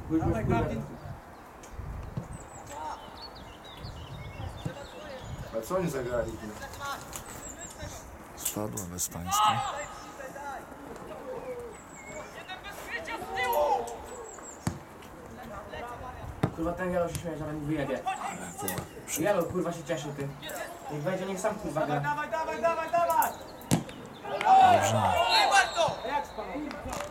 Dawaj, kapitän. A co oni zagrali? Spadła bezpańska. Kurwa, ten Jalo się śmieje, że mi wyjebie. Jalo, kurwa, się cieszy, ty. Niech będzie, niech sam kurwa gra. Dawaj, dawaj, dawaj, dawaj! Dobrze. Jak spanował?